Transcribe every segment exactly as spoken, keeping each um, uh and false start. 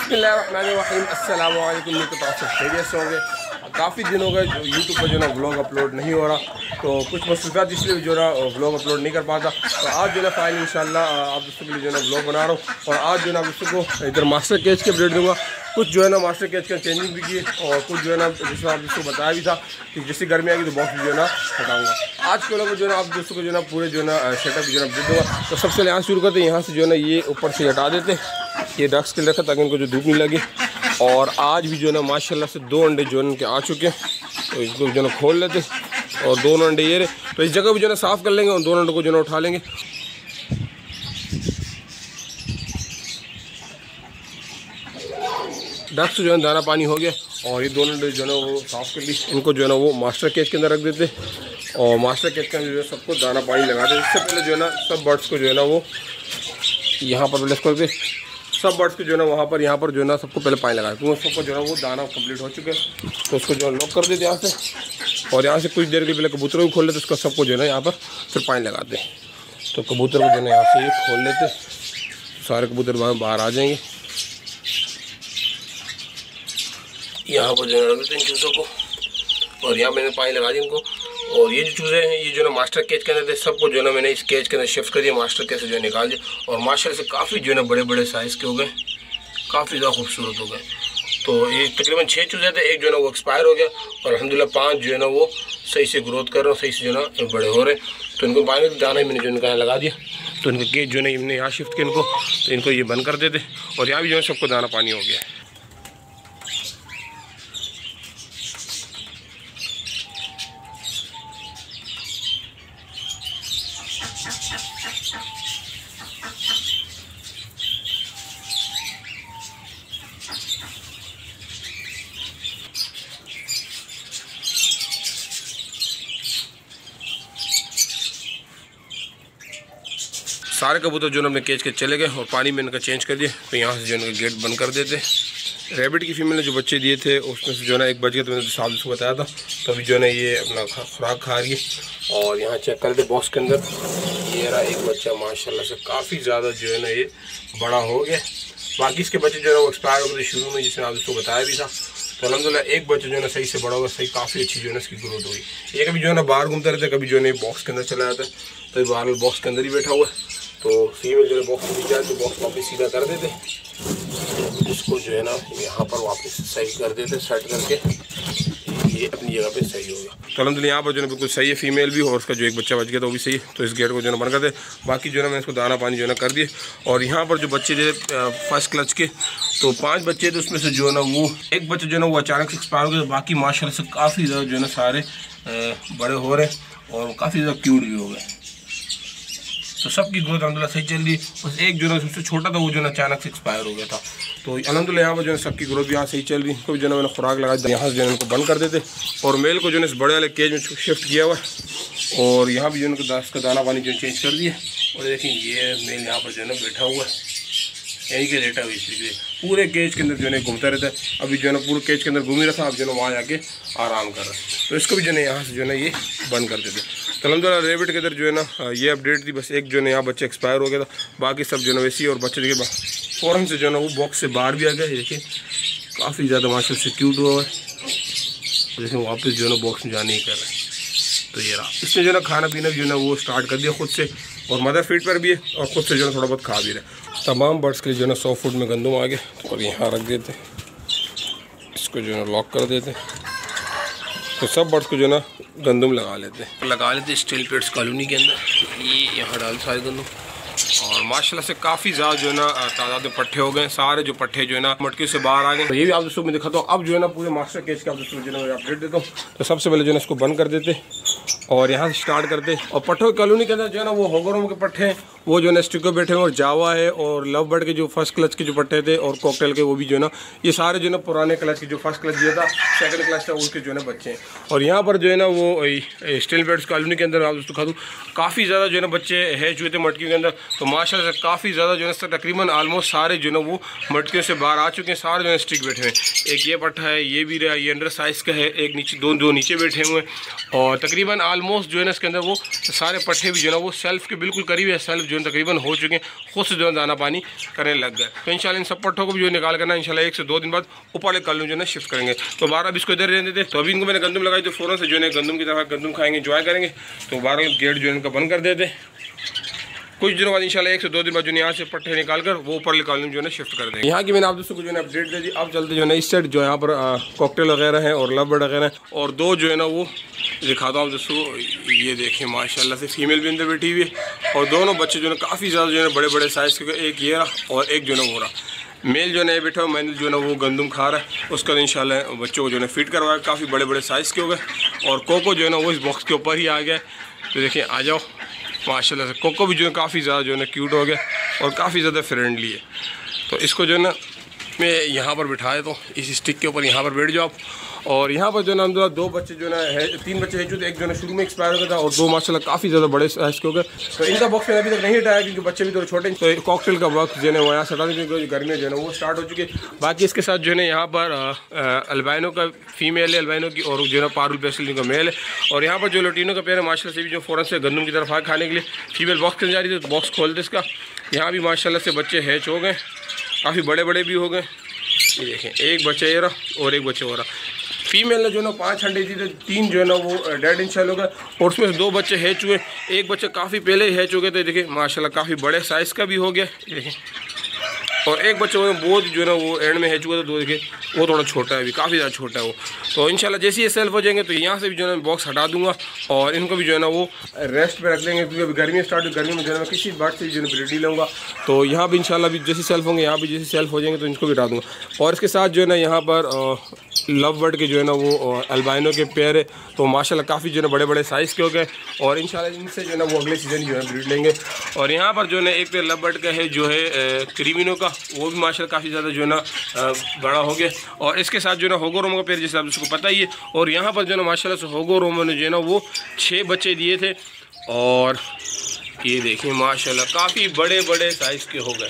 बिस्मिल्लाहिर्रहमानिर्रहीम अस्सलाम वालेकुम। तो आप सब खैरियत से होंगे। काफ़ी दिन हो गए यूट्यूब पर जो ना व्लॉग अपलोड नहीं हो रहा, तो कुछ मसरूफियात इसलिए जो ना व्लॉग अपलोड नहीं कर पाता। तो आज जो ना फाइनल इंशाल्लाह आप दोस्तों के लिए जो ना व्लॉग बना रहा हूँ। और आज जो ना आप दोस्तों को इधर मास्टर केज के अपडेट दूँगा। कुछ जो है ना मास्टर केज का चेंजिंग भी किए और कुछ जो है ना जिसमें आप दोस्तों को बताया भी था कि जैसी गर्मी आएगी तो बॉक्स भी जो है ना हटाऊँगा। आज के लोग जो है ना आप दोस्तों को जो है ना पूरे जो है ना सेटअप जो है ना दे दूँगा। तो सबसे पहले यहाँ शुरू करते हैं, यहाँ से जो है ना ये ऊपर से हटा देते हैं, ये डक्स के लिए रखा ताकि इनको जो धूप नहीं लगे। और आज भी जो है ना माशाल्लाह से दो अंडे जो है इनके आ चुके हैं, तो इसको जो है ना खोल लेते और दोनों अंडे ये रहे। तो इस जगह भी जो है ना साफ़ कर लेंगे और दोनों अंडों को जो है ना उठा लेंगे। डक्स जो है दाना पानी हो गया और ये दोनों अंडे जो है ना वो साफ़ कर ली। इनको जो है ना वो मास्टर केज के अंदर रख देते और मास्टर केज के अंदर जो है सबको दाना पानी लगा देते। इससे पहले जो है ना सब बर्ड्स को जो है ना वो यहाँ पर प्लेस करके सब बर्ड्स को जो है ना वहाँ पर यहाँ पर जो है ना सबको पहले पानी लगाए, क्योंकि सबको जो है ना वो दाना कंप्लीट हो चुके हैं। तो उसको जो है लॉक कर देते यहाँ से और यहाँ से कुछ देर के पहले कबूतरों को खोल लेते, उसको सबको जो है ना यहाँ पर फिर पानी लगाते हैं। तो कबूतर को जो है ना यहाँ से ये खोल लेते, सारे कबूतर बाहर आ जाएंगे। यहाँ पर जो है रख देते हैं चूज़ों को और यहाँ मैंने पानी लगा दी इनको। और ये जो चूज़े हैं ये जो है ना मास्टर केज के अंदर थे, सबको जो है ना मैंने इस केज के अंदर शिफ्ट कर दिया, मास्टर केज से जो है निकाल दिया। और माशाल्लाह से काफ़ी जो है ना बड़े बड़े साइज़ के हो गए, काफ़ी ज़्यादा खूबसूरत हो गए। तो ये तकरीबन छः चूज़े थे, एक जो है ना वो एक्सपायर हो गया और अल्हम्दुलिल्लाह पाँच जो है ना वो सही से ग्रोथ कर रहे हैं, सही से जो है ना बड़े हो रहे हैं। तो इनको पानी दाना मैंने जो इनका लगा दिया। तो इनका केज जो है ना इनने यहाँ शिफ्ट किया इनको, तो इनको ये बंद कर देते और यहाँ भी जो है सबको दाना पानी हो गया है। सारे कबूतर जो है अपने केज के चले गए और पानी में इनका चेंज कर दिया। तो यहाँ से जो है गेट बंद कर देते। रैबिट की फीमेल ने जो बच्चे दिए थे उसमें से जो है ना एक बच गया, तो मैंने साहब उसको बताया था। तो अभी जो है ना ये अपना खुराक खा रही है। और यहाँ चेक कर दे बॉक्स के अंदर, ये रहा एक बच्चा माशाल्लाह से काफ़ी ज़्यादा जो है ना ये बड़ा हो गया। बाकी इसके बच्चे जो है ना वो एक्सपायर हो गए शुरू में, जिसने आप उसको बताया भी था। तो अल्हम्दुलिल्लाह एक बच्चा जो है ना सही से बड़ा होगा, सही काफ़ी अच्छी जो है ना इसकी ग्रोथ हुई। ये कभी जो है ना बाहर घूमते रहते, कभी जो है ना बॉक्स के अंदर चला जाता है, तो ये बाहर बॉक्स के अंदर ही बैठा हुआ है। तो फीमेल जो है बॉक्स में जाए तो बॉक्स वापस सीधा कर देते, तो इसको जो है ना यहाँ पर वापस सही कर देते, सेट करके ये अपनी जगह पे सही हो गया। तो अल्हम्दुलिल्लाह यहाँ पर जो है बिल्कुल सही है फीमेल भी, और उसका जो एक बच्चा बच गया तो वो भी सही है। तो इस गेट को जो है बंद कर दे। बाकी जो है ना मैंने इसको दाना पानी जो है ना कर दिए। और यहाँ पर जो बच्चे थे फर्स्ट क्लच के, तो पाँच बच्चे थे, उसमें से जो है ना वो एक बच्चा जो है ना वो अचानक से एक्सपायर हो गया। बाकी माशाल्लाह से काफ़ी ज़्यादा जो है ना सारे बड़े हो रहे और काफ़ी ज़्यादा क्यूट भी हो गए। तो सबकी ग्रोथ अल्हम्दुलिल्लाह सही चल रही। बस एक जो है सबसे छोटा था वो जो है अचानक से एक्सपायर हो गया था। तो अल्हम्दुलिल्लाह यहाँ पर जो है सबकी ग्रोथ भी यहाँ सही चल रही। तो जो है मैंने खुराक लगा दी, यहाँ से जो है इनको बंद कर देते और मेल को जो है इस बड़े वाले केज में शिफ्ट किया हुआ है। और यहाँ भी जो है दास का दाना पानी जो चेंज कर दिया। और देखें ये मेल यहाँ पर जो है ना बैठा हुआ है, यहीं के लेटा हुआ, इसलिए पूरे केज के अंदर जो है घूमता रहता है। अभी जो है ना पूरे केज के अंदर घूम ही रहा था, अब जो है वहाँ जाके आराम कर रहा है। तो इसको भी जो है यहाँ से जो है ना ये बंद कर देते। तो अल्हम्दुलिल्लाह रेबिट के अंदर जो है ना ये अपडेट थी। बस एक जो है यहाँ बच्चे एक्सपायर हो गया था, बाकी सब जो है वैसे ही। और बच्चे देखिए फ़ौरन से जो है ना वो बॉक्स से बाहर भी आ गया। देखिए काफ़ी ज़्यादा माशाल्लाह से क्यूट हुआ है। देखिए वापस जो है ना बॉक्स में जाने ही कर रहा है। तो ये रहा, इसने जो है ना खाना पीना भी जो है ना वो स्टार्ट कर दिया खुद से, और मदर फीड पर भी है और खुद से जो है थोड़ा बहुत खा भी रहा है। तमाम बर्ड्स के लिए जो है ना सौ फुट में गंदम आ गया। तो अब यहाँ रख देते, इसको जो है ना लॉक कर देते। तो सब बर्ड्स को जो है ना गंदम लगा लेते लगा लेते स्टील प्लेट्स कॉलोनी के अंदर। ये यहाँ डाल सारे गंदम और माशाल्लाह से काफ़ी ज़्यादा जो है ना तादाद में पट्टे हो गए। सारे जो पट्टे जो है ना मटके से बाहर आ गए। तो ये भी आप दोस्तों में दिखाता हूँ। अब जो है ना पूरे मास्टर केज के आप दोस्तों जो है अपडेट देता हूँ। तो सबसे पहले जो है इसको बंद कर देते और यहाँ से स्टार्ट करते। और पट्टों की कॉलोनी के अंदर जो है ना वो होगरों के पट्टे हैं, वो जो है ना स्टिको बैठे हैं, और जावा है और लव बर्ड के जो फर्स्ट क्लच के जो पट्टे थे और कॉकटेल के वो भी जो है ना ये सारे जो है ना पुराने क्लच के जो फर्स्ट क्लच दिया था, सेकंड क्लच था, उनके जो है ना बच्चे हैं। और यहाँ पर जो है ना वो स्टील बेड्स कॉलोनी के अंदर आप दोस्तों खा दूँ काफ़ी ज़्यादा जो है ना बच्चे हैच हुए थे मटकी के अंदर। तो माशाल्लाह से काफ़ी ज़्यादा जो है ना तकरीबन ऑलमोस्ट सारे जो है ना वो मटकियों से बाहर आ चुके हैं। सारे जो है स्टिक बैठे हैं। एक ये पट्टा है, ये भी रहा, ये अंडर साइज़ का है, एक नीचे दो दो नीचे बैठे हुए हैं। और तकरीबन तकरीबन आलमोस्ट जो है ना इसके अंदर वो सारे पट्टे भी जो है ना वो सेल्फ के बिल्कुल करीब है, सेल्फ जो है तकरीबन हो चुके हैं, खुद से जो है दाना पानी करने लग गए। तो इंशाल्लाह इन सब पट्टों को भी जो है निकाल करना इंशाल्लाह एक से दो दिन बाद ऊपर वाले कल जो है ना शिफ्ट करेंगे। तो बारह अब इसको इधर रहने देते। तो अभी इनको मैंने गंदम लगाई, तो फ़ौरन से जो है गंदम की तरफ गंदम खाएंगे, इंजॉय करेंगे। तो बारह गेट जो है इनका बंद कर देते। कुछ दिनों बाद इंशाल्लाह एक से दो दिन बाद जो यहाँ से पट्टे निकाल कर वो ऊपर कॉलोनी जो है ना शिफ्ट कर देंगे। यहाँ की मैंने आप दोस्तों को जो है अपडेट दे दी। अब चलते जो है ना इस साइड जो यहाँ पर कॉकटेल वगैरह हैं और लव बर्ड वगैरह हैं, और दो जो है ना वो दिखाता हूँ दोस्तों। ये देखें माशाल्लाह से फीमेल भी अंदर बैठी हुई है, और दोनों बच्चे जो है काफ़ी ज़्यादा जो है बड़े बड़े साइज़ के, एक ये रहा और एक जो है ना वो रहा। मेल जो है ना बैठा हुआ, मेल जो है ना वो गंदम खा रहा है, उसका इंशाल्लाह बच्चों को जो है फीड करवाया। काफ़ी बड़े बड़े साइज़ के हो गए, और कोको जो है ना वो इस बॉक्स के ऊपर ही आ गया। तो देखिए आ जाओ माशाल्लाह से कोको भी जो है काफ़ी ज़्यादा जो है ना क्यूट हो गया और काफ़ी ज़्यादा फ्रेंडली है। तो इसको जो है ना मैं यहाँ पर बिठाया, तो इस स्टिक के ऊपर यहाँ पर बैठ जाओ। और यहाँ पर जो है ना अंदर दो बच्चे जो है ना है, तीन बच्चे हैं जो एक जो है शुरू में एक्सपायर हो गया था, और दो माशाल्लाह काफ़ी ज़्यादा बड़े साइज़ के हो गए। तो इनका बॉक्स मैंने अभी तक नहीं हटाया क्योंकि बच्चे भी थोड़े छोटे हैं। तो कॉकटेल का बॉक्स जो है वो यहाँ से हटा देंगे क्योंकि गर्मी जो है ना वो स्टार्ट हो चुकी है। बाकी इसके साथ जो है ना यहाँ पर अल्बाइनो का फीमेल है, अल्बाइनो की, और जो है ना पारुल पेस्टल का मेल है। और यहाँ पर जो लटीनो का पेयर है माशाल्लाह से भी जो फ़ौरन से गंदम की तरफ आ खाने के लिए फीमेल बॉक्स के जा रही थी। तो बॉक्स खोल दे इसका। यहाँ भी माशाल्लाह से बच्चे हैच हो गए, काफ़ी बड़े बड़े भी हो गए। ये देखें एक बच्चा ये रहा और एक बच्चा हो रहा। फीमेल ने जो है ना पाँच अंडे दी थे, तीन जो है ना वो डेड इंशाल्लाह हो गए, और उसमें से दो बच्चे हैच हुए। एक बच्चे काफ़ी पहले ही हैच हो गए थे, देखिए माशाल्लाह काफ़ी बड़े साइज़ का भी हो गया देखें। और एक बच्चे बहुत जो है ना वो एंड में हैच हुआ था, दो देखिए वो थोड़ा छोटा है, अभी काफ़ी ज़्यादा छोटा है वो। तो इंशाल्लाह जैसे ये सेल्फ हो जाएंगे तो यहाँ से भी जो है ना बॉक्स हटा दूंगा, और इनको भी जो है ना वो रेस्ट पे रख देंगे क्योंकि अभी गर्मी स्टार्ट हुई। गर्मी में जो है मैं किसी बात से जो है ब्रीड नहीं लूँगा। तो यहाँ भी इंशाल्लाह भी जैसे सेल्फ होंगे, यहाँ भी जैसे सेल्फ हो जाएंगे तो इनको भी हटा दूँगा। और इसके साथ जो है ना यहाँ पर लव बर्ड के जो है ना वो अल्बाइनो के पेयर है, तो माशाल्लाह काफ़ी जो है ना बड़े बड़े साइज़ के हो गए, और इंशाल्लाह इनसे जो है ना वो अगले सीज़न जो है ब्रीड लेंगे। और यहाँ पर जो है ना एक पेयर लव बर्ड का है जो है क्रीमिनो का, वो भी माशाल्लाह काफ़ी ज़्यादा जो है ना बड़ा हो गया। और इसके साथ जो है ना होगो रोमो का पेयर जैसे आप उसको पता ही है। और यहाँ पर जो है ना माशाल्लाह से होगो रोमो ने जो है ना वो छः बच्चे दिए थे, और ये देखिए माशाल्लाह काफ़ी बड़े बड़े साइज़ के हो गए,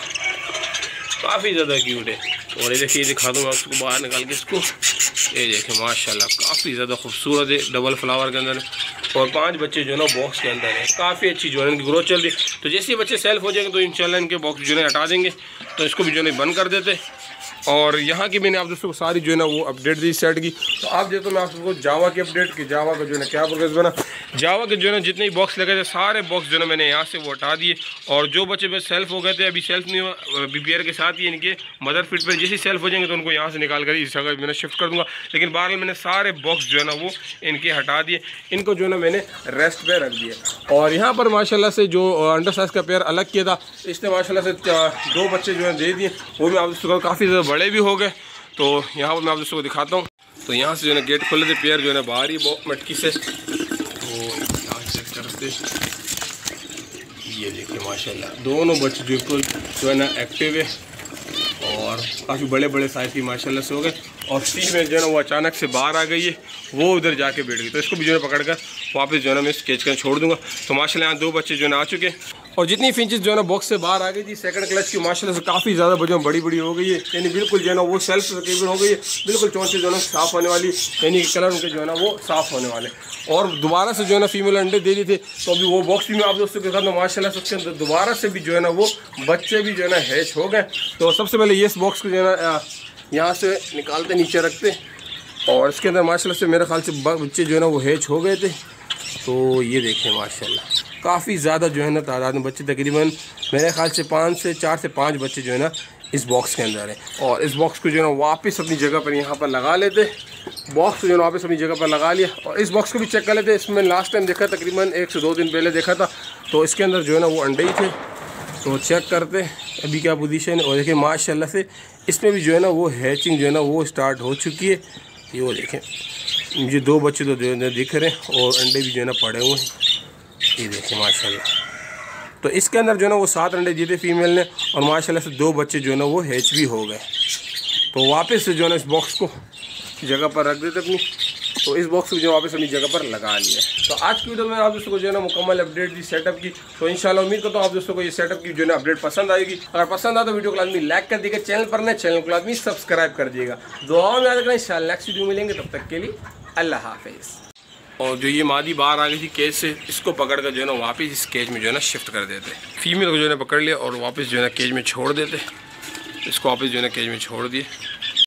काफ़ी ज़्यादा क्यूट है। और ये देखिए दिखा दूँ मैं उसको बाहर निकाल के इसको। ये देखें माशाल्लाह काफ़ी ज़्यादा खूबसूरत है, डबल फ्लावर के अंदर, और पांच बच्चे जो है ना बॉक्स के अंदर है। काफ़ी अच्छी जो है इनकी ग्रोथ चल रही है। तो जैसे ही बच्चे सेल्फ हो जाएंगे तो इंशाल्लाह इनके बॉक्स जो है हटा देंगे, तो इसको भी जो है बंद कर देते। और यहाँ की मैंने आप दोस्तों को सारी जो है ना वो अपडेट दी सेट की। तो आप देखो मैं आपको जावा की अपडेट की, जावा का जो है ना क्या प्रोग्रेस बना। जावा के जो है ना जितने भी बॉक्स लगे थे सारे बॉक्स जो है ना मैंने यहाँ से वो हटा दिए, और जो बच्चे बस सेल्फ हो गए थे अभी सेल्फ नहीं हुआ, बी पी आर के साथ ही इनके मदर फिट पर जैसे सेल्फ हो जाएंगे तो उनको यहाँ से निकाल कर इस जगह मैंने शिफ्ट कर दूँगा। लेकिन बहरहाल मैंने सारे बॉक्स जो है ना वो इनके हटा दिए, इनको जो है ना मैंने रेस्ट पे रख दिया। और यहाँ पर माशाल्लाह से जो अंडर साइज़ का पेयर अलग किया था, इसने माशाल्लाह से दो बच्चे जो है दे दिए, वो भी आप दोस्तों काफ़ी ज़्यादा बड़े भी हो गए। तो यहाँ पर मैं आप दोस्तों को दिखाता हूँ। तो यहाँ से जो है गेट खोले थे, पेयर जो है बाहर ही मटकी से, तो यहाँ चेक करते, ये देखिए माशाल्लाह दोनों बच्चे जो जो है ना एक्टिव है, और काफ़ी बड़े बड़े साइज़ की माशाल्लाह से हो गए। और फीमेल जो है ना वो अचानक से बाहर आ गई है, वो उधर जाके बैठ गई, तो इसको भी जो है पकड़ कर वापस जो है ना मैं स्केच कर छोड़ दूँगा। तो माशाल्लाह यहाँ दो बच्चे जो है ना आ चुके, और जितनी फिंचेस जो है ना बॉक्स से बाहर आ गई थी सेकंड क्लच की माशाल्लाह से काफ़ी ज़्यादा बजो बड़ी बड़ी हो गई है, यानी बिल्कुल जो है ना वो सेल्फ तकरीबन हो गई है, बिल्कुल चौंचे जो है ना साफ़ होने वाली, यानी कलर उनके जो है ना वो साफ़ होने वाले। और दोबारा से जो है ना फीमेल अंडे दे दिए थे, तो अभी वो बॉक्स भी मैं आप दोस्तों के साथ में माशाल्लाह से उसके अंदर दोबारा से भी जो है ना वो बच्चे भी जो है ना हैच हो गए। तो सबसे पहले ये इस बॉक्स को जो है ना यहाँ से निकालते नीचे रखते, और इसके अंदर माशाल्लाह से मेरे ख्याल से बच्चे जो है ना वो हैच हो गए थे। तो ये देखें माशाल्लाह काफ़ी ज़्यादा जो है ना तादाद में बच्चे, तकरीबन मेरे ख्याल से पाँच से चार से पाँच बच्चे जो है ना इस बॉक्स के अंदर है। और इस बॉक्स को जो है ना वापस अपनी जगह पर यहाँ पर लगा लेते, बॉक्स को जो है वापस अपनी जगह पर लगा लिया। और इस बॉक्स को भी चेक कर लेते, इसमें लास्ट टाइम देखा तकरीबन एक से दो दिन पहले देखा था, तो इसके अंदर जो है ना वो अंडे ही थे। तो चेक करते अभी क्या पोजीशन है, और देखिए माशाल्लाह से इसमें भी जो है ना वो हैचिंग जो है ना वो स्टार्ट हो चुकी है। ये वो देखें मुझे दो बच्चे तो जो है दिख रहे हैं, और अंडे भी जो है ना पड़े हुए हैं, ये देखें माशाल्लाह। तो इसके अंदर जो है ना वो सात अंडे दिए थे फीमेल ने, और माशाल्लाह से दो बच्चे जो है ना वो हैच भी हो गए। तो वापस से जो है ना इस बॉक्स को जगह पर रख देते अपनी, तो इस बॉक्स को जो वापस अपनी जगह पर लगा लिया। तो आज की वीडियो में आप दोस्तों को जो है ना मुकम्मल अपडेट दी सेटअप की। तो इंशाल्लाह उम्मीद करता हूँ आप दोस्तों को ये सेटअप की जो है ना अपडेट पसंद आएगी। अगर पसंद आता तो वीडियो को आदमी लाइक कर दिएगा, चैनल पर नए चैनल को आदमी सब्सक्राइब कर दिएगा। दुआ में याद रखना, इंशाल्लाह नेक्स्ट वीडियो मिलेंगे, तब तक के लिए अल्लाह हाफिज़। और जो ये मादी बाहर आ गई थी केज से, इसको पकड़ कर जो है ना वापस इस केज में जो है ना शिफ्ट कर देते। फीमेल को जो है ना पकड़ लिया और वापस जो है ना केज में छोड़ देते। इसको वापस जो है ना केज में छोड़ दिए।